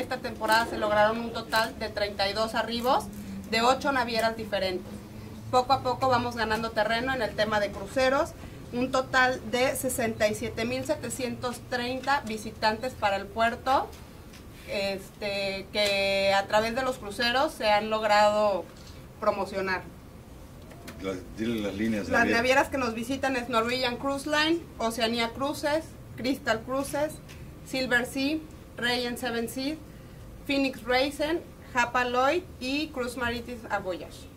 esta temporada se lograron un total de 32 arribos de 8 navieras diferentes. Poco a poco vamos ganando terreno en el tema de cruceros, un total de 67.730 visitantes para el puerto, que a través de los cruceros se han logrado promocionar. Dile las líneas. Las navieras que nos visitan es Norwegian Cruise Line, Oceania Cruises, Crystal Cruises, Silver Sea, Regent Seven Seas, Phoenix Racing, Hapag-Lloyd y Cruise Maritime Voyage.